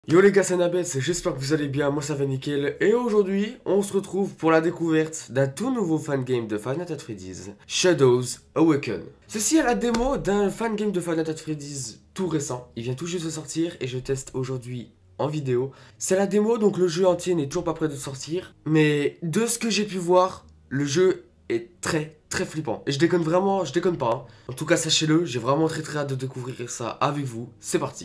Yo les gars, c'est Nabet, j'espère que vous allez bien, moi ça va nickel. Et aujourd'hui, on se retrouve pour la découverte d'un tout nouveau fangame de Five Nights at Freddy's, Shadows Awaken. Ceci est la démo d'un fangame de Five Nights at Freddy's tout récent. Il vient tout juste de sortir et je teste aujourd'hui en vidéo. C'est la démo, donc le jeu entier n'est toujours pas prêt de sortir. Mais de ce que j'ai pu voir, le jeu est très flippant. Et je déconne vraiment, je déconne pas. Hein. En tout cas, sachez-le, j'ai vraiment très hâte de découvrir ça avec vous. C'est parti.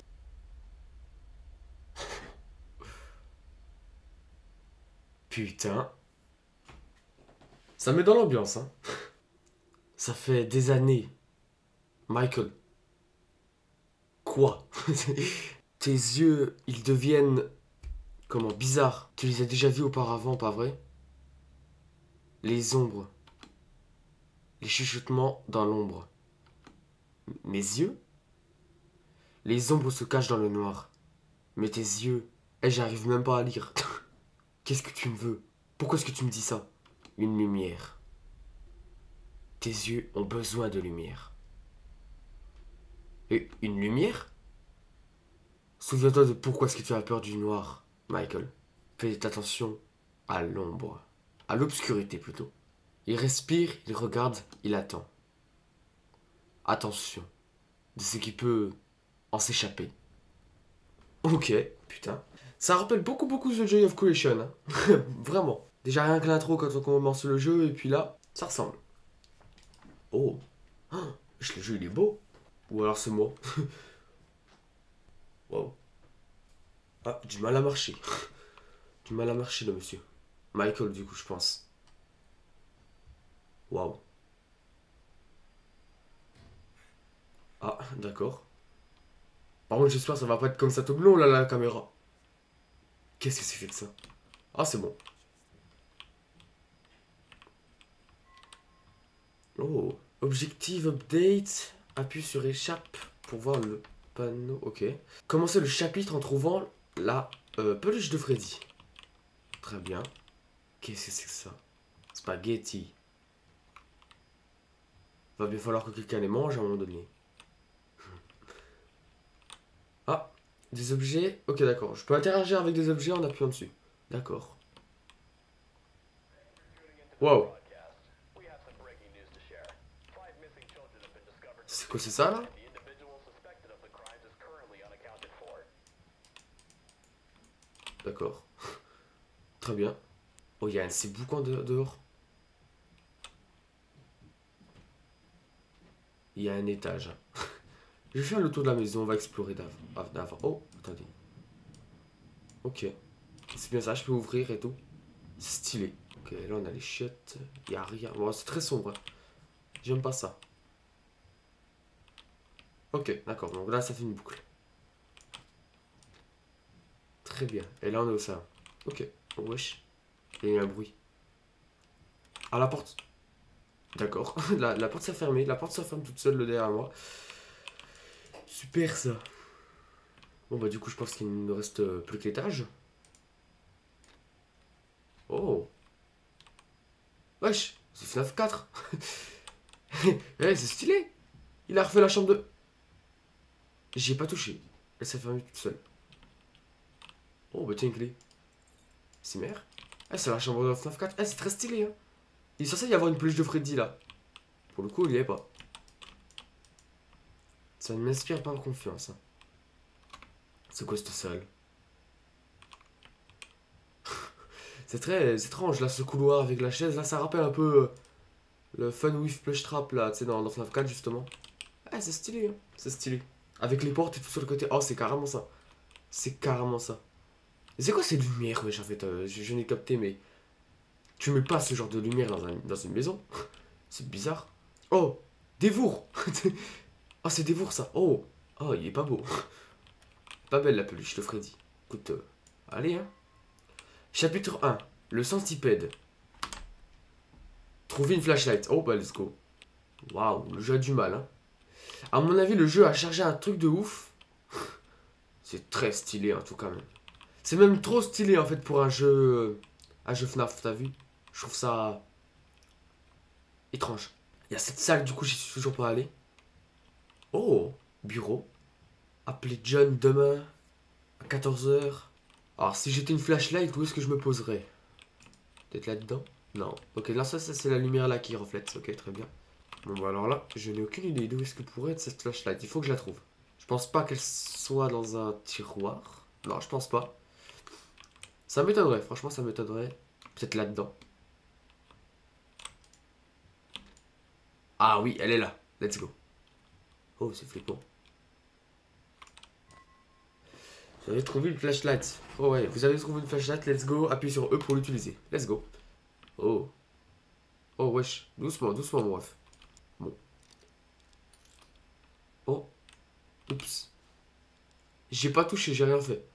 Putain. Ça met dans l'ambiance, hein. Ça fait des années. Michael. Quoi? Tes yeux, ils deviennent... Comment? Bizarres. Tu les as déjà vus auparavant, pas vrai? Les ombres. Les chuchotements dans l'ombre. Mes yeux? Les ombres se cachent dans le noir. Mais tes yeux... Eh, j'arrive même pas à lire. Qu'est-ce que tu me veux? Pourquoi est-ce que tu me dis ça? Une lumière. Tes yeux ont besoin de lumière. Et une lumière? Souviens-toi de pourquoi est-ce que tu as peur du noir, Michael. Fais attention à l'ombre. À l'obscurité plutôt. Il respire, il regarde, il attend. Attention de ce qui peut en s'échapper. Ok, putain. Ça rappelle beaucoup The Joy of Creation. Hein. Vraiment. Déjà rien que l'intro quand on commence le jeu et puis là, ça ressemble. Oh. Le jeu il est beau. Ou alors c'est moi. Wow. Ah, du mal à marcher. Du mal à marcher le monsieur. Michael du coup je pense. Waouh. Ah, d'accord. Par contre, j'espère que ça va pas être comme ça tout le long, là, la caméra. Qu'est-ce que c'est que ça? Ah, c'est bon. Oh. Objective update. Appuie sur échappe pour voir le panneau. Ok. Commencez le chapitre en trouvant la peluche de Freddy. Très bien. Qu'est-ce que c'est que ça? Spaghetti. Va bien falloir que quelqu'un les mange à un moment donné. Ah, des objets. Ok, d'accord. Je peux interagir avec des objets en appuyant dessus. D'accord. Wow. C'est quoi, c'est ça là? D'accord. Très bien. Oh, il y a un ces boucan dehors. Il y a un étage. Je vais faire le tour de la maison, on va explorer d'avant. Oh, attendez. Ok. C'est bien ça, je peux ouvrir et tout. C'est stylé. Ok, là on a les chiottes. Il n'y a rien. Bon, c'est très sombre. J'aime pas ça. Ok, d'accord. Donc là, ça fait une boucle. Très bien. Et là, on est au salon. Ok. Oh, wesh. Il y a eu un bruit. Ah, la porte. D'accord. La porte s'est fermée. La porte se ferme toute seule le derrière moi. Super ça. Bon, bah, du coup, je pense qu'il ne reste plus que l'étage. Oh. Wesh. C'est FNAF 4. Eh, c'est stylé. Il a refait la chambre de... J'y ai pas touché. Elle s'est fermée toute seule. Oh, bah tiens, une clé. C'est mère. Eh, c'est la chambre de FNAF 4. Eh, c'est très stylé, hein. Il est censé y avoir une peluche de Freddy, là. Pour le coup, il y est pas. Ça ne m'inspire pas confiance. Hein. C'est quoi cette salle? C'est très étrange, là, ce couloir avec la chaise. Là, ça rappelle un peu le Fun with Plush Trap, là, tu sais, dans FNAF 4, justement. Eh, c'est stylé, hein. C'est stylé. Avec les portes et tout sur le côté. Oh, c'est carrément ça. C'est carrément ça. C'est quoi ces lumières, wesh, en fait je n'ai capté, mais... Tu mets pas ce genre de lumière dans une maison. C'est bizarre. Oh, Dévour. Oh, c'est Dévour, ça. Oh, oh, il est pas beau. Pas belle, la peluche de Freddy. Écoute, allez, hein. Chapitre 1. Le centipède. Trouver une flashlight. Oh, bah, let's go. Waouh, le jeu a du mal, hein. À mon avis, le jeu a chargé un truc de ouf. C'est très stylé, en tout cas, même. C'est même trop stylé, en fait, pour un jeu FNAF, t'as vu? Je trouve ça étrange. Il y a cette salle, du coup, j'y suis toujours pas allé. Oh, bureau. Appeler John demain. À 14 h. Alors, si j'étais une flashlight, où est-ce que je me poserais? Peut-être là-dedans? Non. Ok, là, ça c'est la lumière là qui reflète. Ok, très bien. Bon, bah alors là, je n'ai aucune idée d'où est-ce que pourrait être cette flashlight. Il faut que je la trouve. Je pense pas qu'elle soit dans un tiroir. Non, je pense pas. Ça m'étonnerait, franchement, ça m'étonnerait. Peut-être là-dedans. Ah oui, elle est là. Let's go. Oh, c'est flippant. Vous avez trouvé une flashlight. Oh ouais, vous avez trouvé une flashlight, let's go. Appuyez sur E pour l'utiliser. Let's go. Oh. Oh wesh. Doucement, doucement mon ref. Bon. Oh. Oups. J'ai pas touché, j'ai rien fait.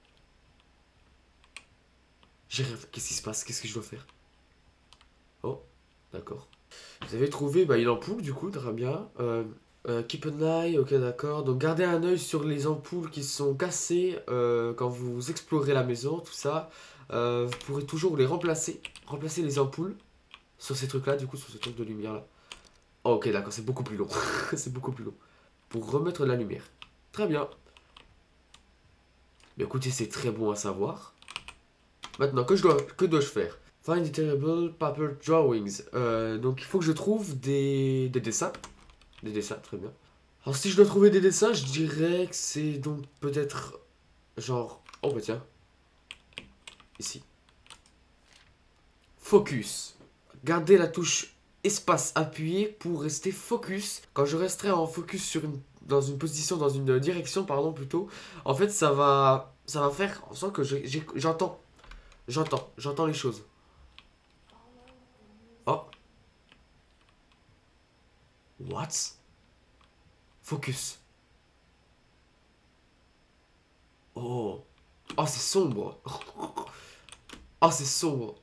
J'ai rien fait. Qu'est-ce qui se passe? Qu'est-ce que je dois faire? Oh. D'accord. Vous avez trouvé bah, une ampoule du coup, très bien. Keep an eye, ok d'accord. Donc gardez un œil sur les ampoules qui sont cassées quand vous explorez la maison, tout ça. Vous pourrez toujours les remplacer. Remplacer les ampoules sur ces trucs là, du coup, sur ce truc de lumière là. Oh, ok d'accord, c'est beaucoup plus long. C'est beaucoup plus long. Pour remettre de la lumière. Très bien. Mais écoutez, c'est très bon à savoir. Maintenant, que dois-je faire? Find the terrible paper drawings. Donc il faut que je trouve des dessins. Des dessins, très bien. Alors si je dois trouver des dessins, je dirais que c'est donc peut-être genre... Oh bah tiens, ici. Focus. Gardez la touche espace appuyé pour rester focus. Quand je resterai en focus sur dans une position, dans une direction, pardon, plutôt, en fait ça va faire en sorte que j'entends les choses. Oh, what? Focus. Oh, oh c'est sombre. Oh c'est sombre.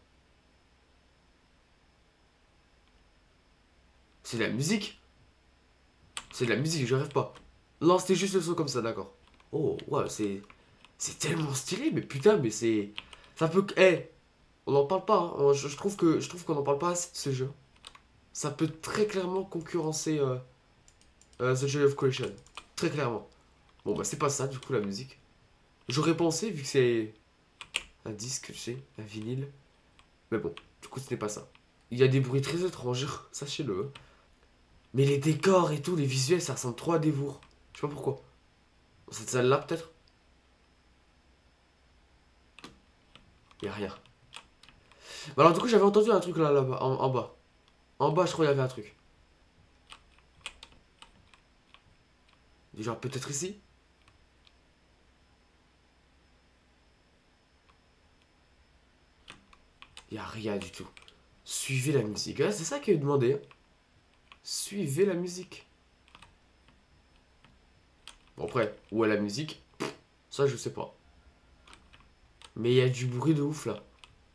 C'est de la musique. C'est de la musique, je rêve pas. Non, c'était juste le son comme ça, d'accord. Oh, ouais, c'est tellement stylé, mais putain, mais c'est. Ça peut. Eh, on n'en parle pas, hein. Je trouve qu'on n'en parle pas assez de ce jeu. Ça peut très clairement concurrencer The Joy of Creation. Très clairement. Bon, bah, c'est pas ça, du coup, la musique. J'aurais pensé, vu que c'est un disque, tu sais, un vinyle. Mais bon, du coup, ce n'est pas ça. Il y a des bruits très étranges, sachez-le, hein. Mais les décors et tout, les visuels, ça ressemble trop à des vours. Je sais pas pourquoi. Cette salle-là, peut-être. Y a rien. Bah alors, du coup, j'avais entendu un truc là-bas, en bas. En bas, je crois qu'il y avait un truc. Genre, peut-être ici? Y a rien du tout. Suivez la musique. Ouais, c'est ça qu'il a demandé, hein. Suivez la musique. Bon, après, où est la musique? Ça, je sais pas. Mais il y a du bruit de ouf là.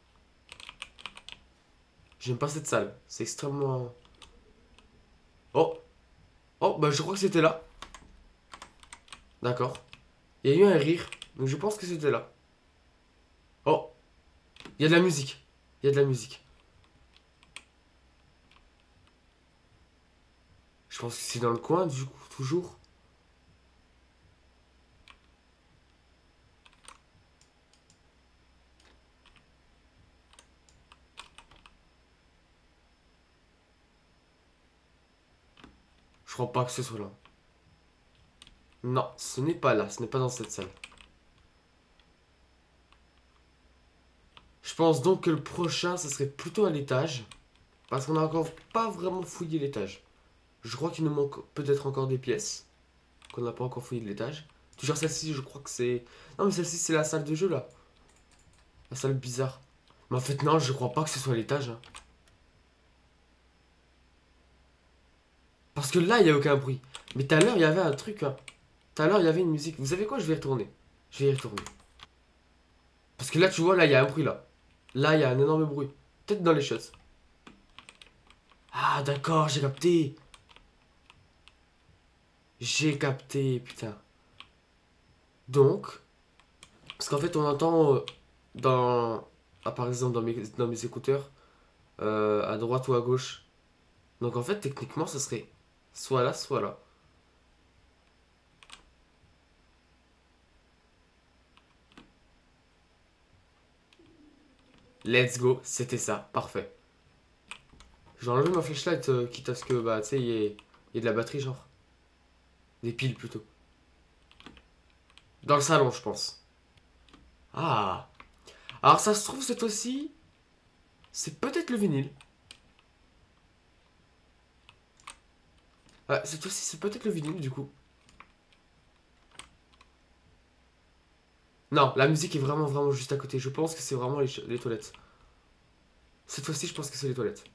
J'aime pas cette salle. C'est extrêmement. Oh! Oh, bah je crois que c'était là. D'accord. Il y a eu un rire. Donc je pense que c'était là. Oh! Il y a de la musique. Il y a de la musique. Je pense que c'est dans le coin, du coup, toujours. Je crois pas que ce soit là. Non, ce n'est pas là. Ce n'est pas dans cette salle. Je pense donc que le prochain, ça serait plutôt à l'étage. Parce qu'on n'a encore pas vraiment fouillé l'étage. Je crois qu'il nous manque peut-être encore des pièces. Qu'on n'a pas encore fouillé de l'étage. Toujours celle-ci, je crois que c'est. Non, mais celle-ci, c'est la salle de jeu là. La salle bizarre. Mais en fait, non, je crois pas que ce soit l'étage, hein. Parce que là, il n'y a aucun bruit. Mais tout à l'heure, il y avait un truc, hein. Tout à l'heure, il y avait une musique. Vous savez quoi? Je vais y retourner. Je vais y retourner. Parce que là, tu vois, là, il y a un bruit là. Là, il y a un énorme bruit. Peut-être dans les shots. Ah, d'accord, j'ai capté. J'ai capté, putain. Donc, parce qu'en fait, on entend dans. Ah, par exemple, dans mes écouteurs, à droite ou à gauche. Donc, en fait, techniquement, ça serait soit là, soit là. Let's go, c'était ça, parfait. J'ai enlevé ma flashlight, quitte à ce que, bah, tu sais, il y ait de la batterie, genre. Des piles, plutôt. Dans le salon, je pense. Ah. Alors, ça se trouve, cette fois-ci, c'est peut-être le vinyle. Ah, cette fois-ci, c'est peut-être le vinyle, du coup. Non, la musique est vraiment, vraiment juste à côté. Je pense que c'est vraiment les toilettes. Cette fois-ci, je pense que c'est les toilettes.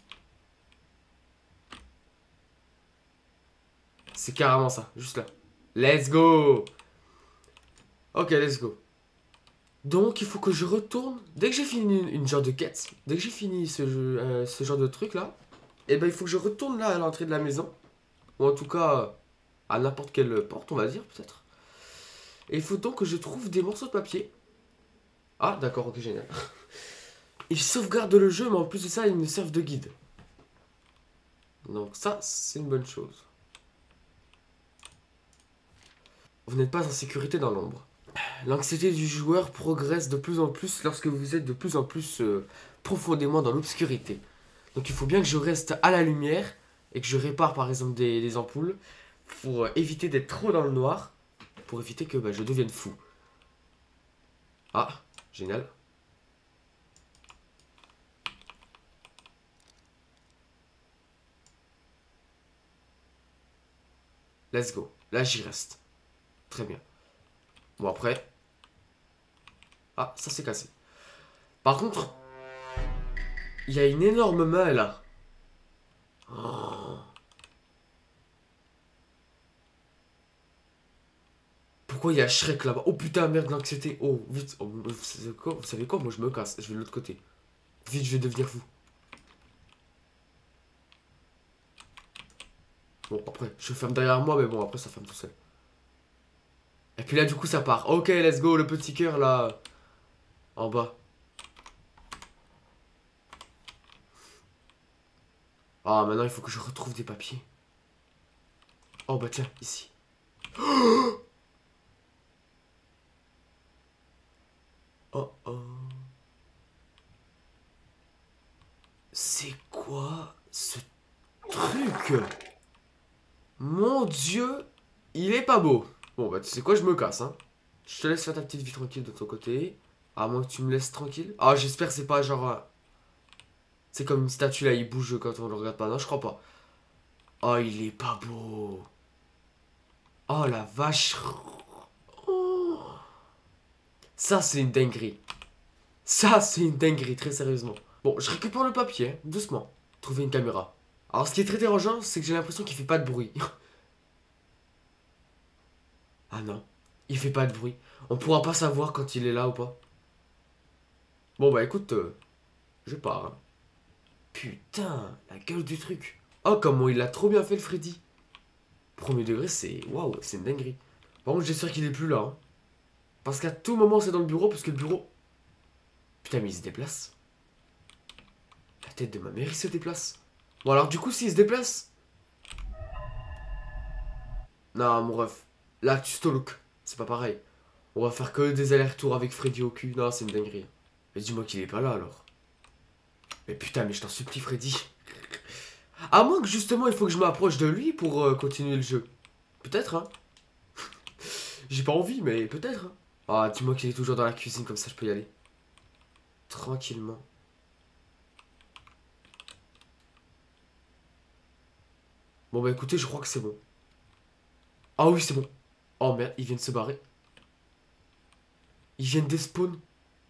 C'est carrément ça, juste là. Let's go! Ok, let's go. Donc, il faut que je retourne. Dès que j'ai fini une genre de quête, dès que j'ai fini ce genre de truc là, et ben il faut que je retourne là à l'entrée de la maison. Ou en tout cas, à n'importe quelle porte, on va dire, peut-être. Et il faut donc que je trouve des morceaux de papier. Ah, d'accord, ok, génial. Ils sauvegardent le jeu, mais en plus de ça, ils me servent de guide. Donc ça, c'est une bonne chose. Vous n'êtes pas en sécurité dans l'ombre. L'anxiété du joueur progresse de plus en plus lorsque vous êtes de plus en plus profondément dans l'obscurité. Donc il faut bien que je reste à la lumière et que je répare par exemple des ampoules pour éviter d'être trop dans le noir, pour éviter que bah, je devienne fou. Ah, génial. Let's go. Là j'y reste. Très bien. Bon après. Ah, ça s'est cassé. Par contre, il y a une énorme main là. Oh. Pourquoi il y a Shrek là-bas? Oh putain, merde, l'anxiété. Oh, vite. Oh, vous savez quoi? Moi je me casse. Je vais de l'autre côté. Vite, je vais devenir fou. Bon, après, je ferme derrière moi, mais bon, après ça ferme tout seul. Et puis là, du coup, ça part. Ok, let's go, le petit cœur là. En bas. Ah, maintenant il faut que je retrouve des papiers. Oh bah tiens, ici. Oh oh. C'est quoi ce truc? Mon dieu, il est pas beau. Bon bah tu sais quoi, je me casse hein. Je te laisse faire ta petite vie tranquille de ton côté. À moins que tu me laisses tranquille. Ah j'espère que c'est pas genre... c'est comme une statue là, il bouge quand on le regarde pas. Non, je crois pas. Oh, il est pas beau. Oh la vache. Oh. Ça c'est une dinguerie. Ça c'est une dinguerie, très sérieusement. Bon, je récupère le papier, hein, doucement. Trouver une caméra. Alors ce qui est très dérangeant, c'est que j'ai l'impression qu'il fait pas de bruit. Ah non, il fait pas de bruit. On pourra pas savoir quand il est là ou pas. Bon bah écoute, je pars. Hein. Putain, la gueule du truc. Oh comment il a trop bien fait le Freddy. Premier degré, c'est... Waouh, c'est une dinguerie. Par contre, j'espère qu'il est plus là. Hein. Parce qu'à tout moment, c'est dans le bureau, parce que le bureau... Putain, mais il se déplace. La tête de ma mère, il se déplace. Bon alors du coup, s'il se déplace... Non, mon ref. Là, tu stalk. C'est pas pareil. On va faire que des allers-retours avec Freddy au cul. Non, c'est une dinguerie. Mais dis-moi qu'il est pas là, alors. Mais putain, mais je t'en supplie, Freddy. À moins que justement, il faut que je m'approche de lui pour continuer le jeu. Peut-être, hein. J'ai pas envie, mais peut-être. Hein. Ah, dis-moi qu'il est toujours dans la cuisine, comme ça je peux y aller. Tranquillement. Bon bah écoutez, je crois que c'est bon. Ah oui, c'est bon. Oh merde, ils viennent se barrer. Ils viennent despawn.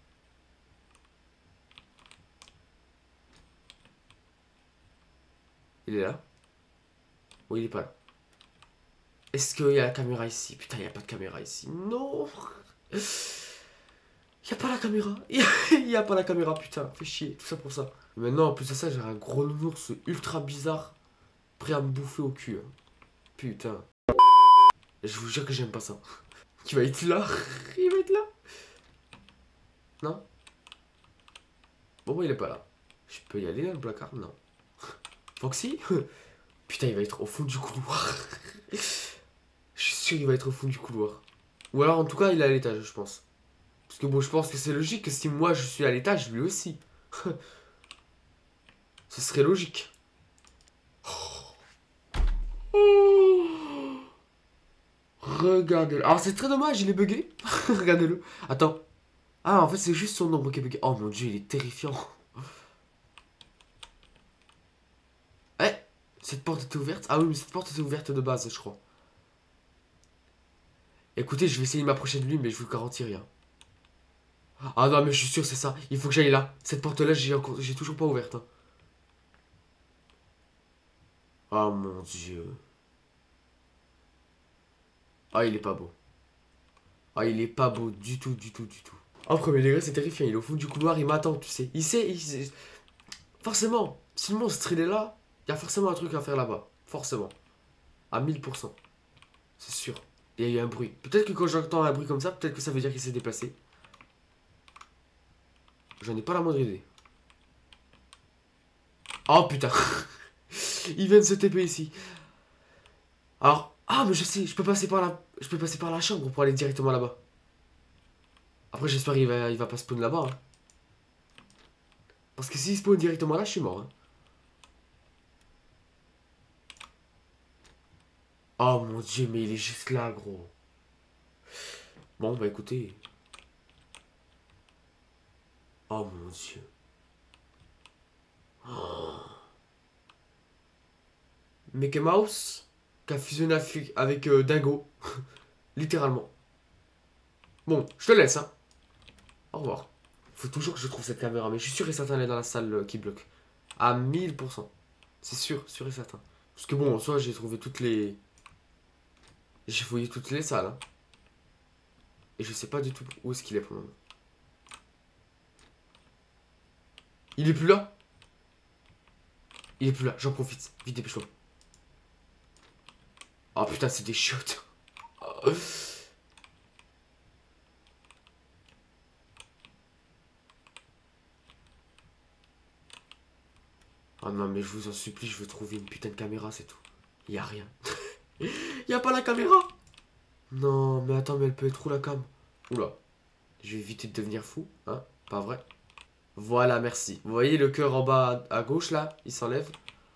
Il est là? Oui, il est pas là. Est-ce qu'il y a la caméra ici? Putain, il n'y a pas de caméra ici. Non. Il n'y a pas la caméra. Il n'y a pas la caméra, putain. Fais chier, tout ça pour ça. Et maintenant, en plus de ça, j'ai un gros nounours ultra bizarre. Prêt à me bouffer au cul. Hein. Putain. Je vous jure que j'aime pas ça. Qui va être là? Il va être là? Non? Bon, bah, il est pas là. Je peux y aller dans le placard? Non. Foxy? Putain, il va être au fond du couloir. Je suis sûr qu'il va être au fond du couloir. Ou alors, en tout cas, il est à l'étage, je pense. Parce que bon, je pense que c'est logique que si moi je suis à l'étage, lui aussi. Ce serait logique. Regardez-le. Alors c'est très dommage, il est bugué. Regardez-le. Attends. Ah, en fait, c'est juste son ombre qui est bugué. Oh mon dieu, il est terrifiant. Eh, cette porte était ouverte? Ah oui, mais cette porte était ouverte de base, je crois. Écoutez, je vais essayer de m'approcher de lui, mais je vous garantis rien. Ah non, mais je suis sûr, c'est ça. Il faut que j'aille là. Cette porte-là, j'ai toujours pas ouverte. Hein. Oh mon dieu. Ah, il est pas beau. Ah, il est pas beau du tout, du tout, du tout. En premier degré, c'est terrifiant. Il est au fond du couloir, il m'attend, tu sais. Il sait. Forcément, si le monstre il est là, il y a forcément un truc à faire là-bas. Forcément. À 1000%. C'est sûr. Il y a eu un bruit. Peut-être que quand j'entends un bruit comme ça, peut-être que ça veut dire qu'il s'est déplacé. J'en ai pas la moindre idée. Oh putain. Il vient de se TP ici. Alors, ah mais je sais, je peux passer par la chambre pour aller directement là-bas. Après j'espère qu'il va pas spawn là-bas. Hein. Parce que s'il spawn directement là, je suis mort. Hein. Oh mon dieu, mais il est juste là, gros. Bon, bah écoutez. Oh mon dieu. Oh. Mickey Mouse qui a fusionné avec Dingo. Littéralement. Bon, je te laisse, hein. Au revoir. Faut toujours que je trouve cette caméra, mais je suis sûr et certain elle est dans la salle qui bloque. À 1000%. C'est sûr, sûr et certain. Parce que bon, en soi, j'ai trouvé toutes les... J'ai fouillé toutes les salles. Hein. Et je sais pas du tout où est-ce qu'il est pour le moment. Il est plus là? Il est plus là, j'en profite. Vite, dépêche-toi. Oh putain, c'est des chiottes. Oh non, mais je vous en supplie, je veux trouver une putain de caméra, c'est tout. Y a rien. Y a pas la caméra? Non, mais attends, mais elle peut être où la cam? Oula. Je vais éviter de devenir fou, hein? Pas vrai? Voilà, merci. Vous voyez le cœur en bas à gauche là? Il s'enlève.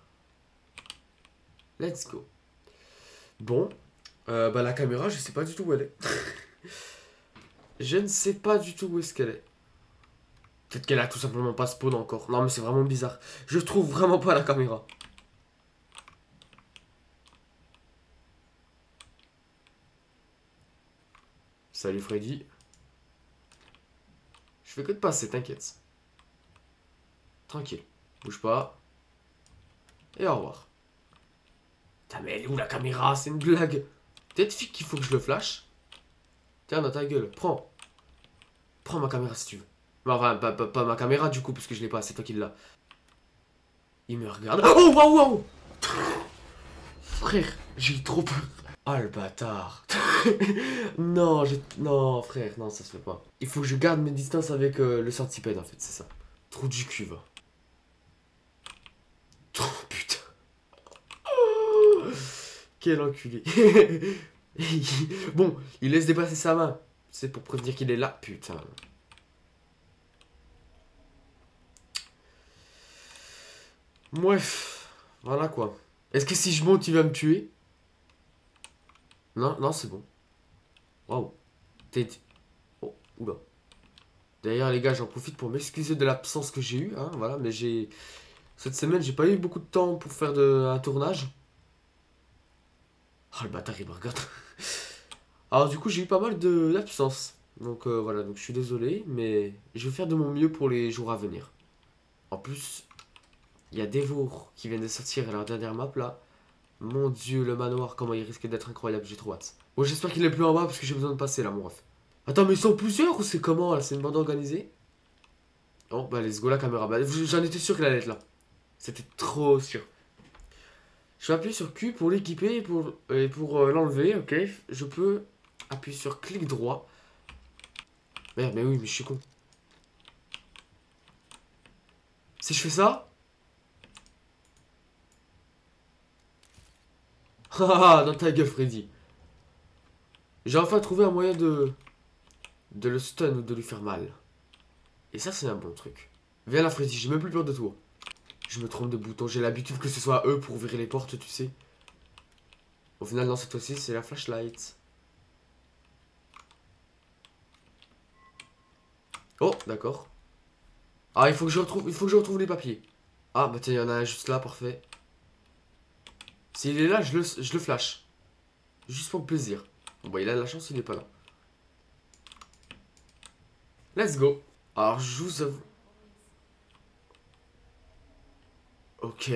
Let's go. Bon. Bah la caméra, je sais pas du tout où elle est. Je ne sais pas du tout où est-ce qu'elle est. Peut-être qu'elle a tout simplement pas spawn encore. Non mais c'est vraiment bizarre. Je trouve vraiment pas la caméra. Salut Freddy. Je fais que de passer, t'inquiète. Tranquille. Bouge pas. Et au revoir. Putain mais elle est où la caméra? C'est une blague. Peut-être qu'il faut que je le flash. Tiens dans ta gueule. Prends. Prends ma caméra si tu veux. Enfin, pas ma caméra du coup, parce que je l'ai pas, c'est toi qui l'as. Il me regarde. Oh, waouh, waouh! Frère, j'ai eu trop peur. Ah, le bâtard. Non, non, frère, non, ça se fait pas. Il faut que je garde mes distances avec le centipède, en fait, c'est ça. Trou du cul, va. Oh, putain. Quel enculé. Bon, il laisse dépasser sa main. C'est pour prévenir qu'il est là, putain. Bref, voilà quoi. Est-ce que si je monte, il va me tuer? Non, non, c'est bon. Waouh. Oh, oula. D'ailleurs, les gars, j'en profite pour m'excuser de l'absence que j'ai eue. Hein, voilà, mais j'ai... Cette semaine, j'ai pas eu beaucoup de temps pour faire un tournage. Oh, le bâtard, il me regarde. Alors, du coup, j'ai eu pas mal d'absence. Donc, voilà, donc je suis désolé, mais je vais faire de mon mieux pour les jours à venir. En plus, il y a Devour qui viennent de sortir leur dernière map, là. Mon dieu, le manoir, comment il risque d'être incroyable, j'ai trop hâte. Bon, j'espère qu'il est plus en bas parce que j'ai besoin de passer là, mon ref. Attends, mais ils sont plusieurs ou c'est comment là? C'est une bande organisée? Oh, bah, let's go la caméra. Bah, j'en étais sûr qu'elle allait être là. C'était trop sûr. Je vais appuyer sur Q pour l'équiper et pour l'enlever, ok. Je peux appuyer sur clic droit. Merde, mais oui, mais je suis con. Si je fais ça. Haha, dans ta gueule, Freddy. J'ai enfin trouvé un moyen de le stun ou de lui faire mal. Et ça, c'est un bon truc. Viens là, Freddy, j'ai même plus peur de toi. Je me trompe de bouton, j'ai l'habitude que ce soit eux pour ouvrir les portes, tu sais. Au final, non, cette fois-ci, c'est la flashlight. Oh, d'accord. Ah, il faut que je retrouve les papiers. Ah, bah tiens, il y en a un juste là, parfait. S'il est là, je le flash. Juste pour le plaisir. Bon, bah, il a de la chance, il est pas là. Let's go. Alors, je vous avoue. Ok.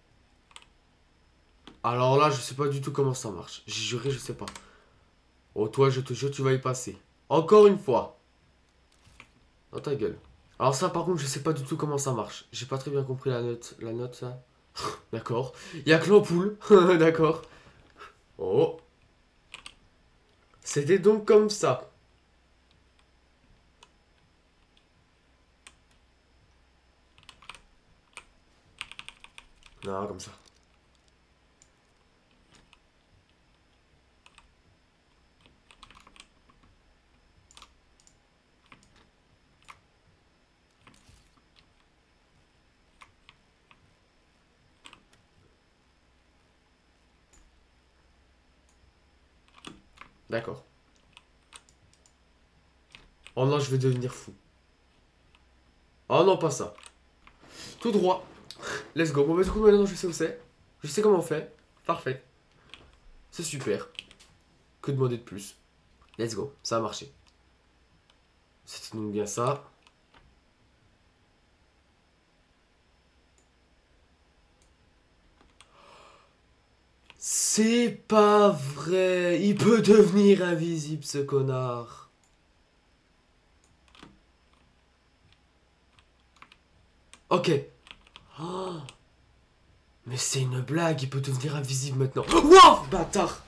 Alors là, je sais pas du tout comment ça marche. J'ai juré, je sais pas. Oh, toi, je te jure, tu vas y passer. Encore une fois. Dans ta gueule. Alors ça, par contre, je sais pas du tout comment ça marche. J'ai pas très bien compris la note. La note, là. D'accord. Il y a que l'ampoule. D'accord. Oh. C'était donc comme ça. Non, comme ça. D'accord. Oh non, je vais devenir fou. Oh non, pas ça. Tout droit. Let's go. Bon, bah, du coup, maintenant, je sais où c'est. Je sais comment on fait. Parfait. C'est super. Que demander de plus? Let's go. Ça a marché. C'était donc bien ça. C'est pas vrai. Il peut devenir invisible, ce connard. Ok. Oh, mais c'est une blague. Il peut devenir invisible maintenant. Wow, bâtard.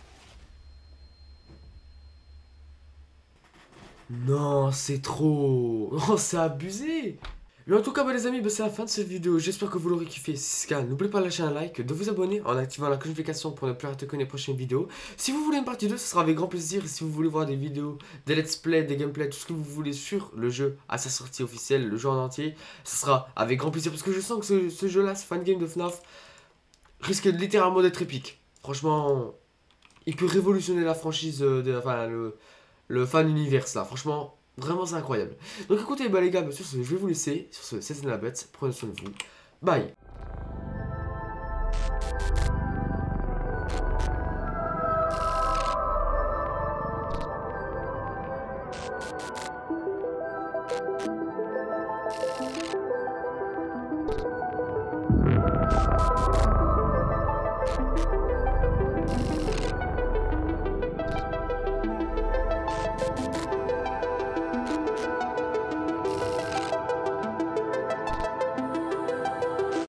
Non, c'est trop. Oh, c'est abusé. Mais en tout cas, bah, les amis, bah, c'est la fin de cette vidéo. J'espère que vous l'aurez kiffé. Si c'est le cas, n'oubliez pas de lâcher un like, de vous abonner en activant la notification pour ne plus rater que les prochaines vidéos. Si vous voulez une partie 2, ce sera avec grand plaisir. Et si vous voulez voir des vidéos, des let's play, des gameplays, tout ce que vous voulez sur le jeu à sa sortie officielle, le jeu en entier, ce sera avec grand plaisir. Parce que je sens que ce jeu-là, ce fan game de FNAF, risque littéralement d'être épique. Franchement, il peut révolutionner la franchise, enfin le fan univers là. Franchement, vraiment c'est incroyable. Donc écoutez, bah les gars, sur ce, je vais vous laisser. Sur ce, c'était la bête. Prenez soin de vous. Bye.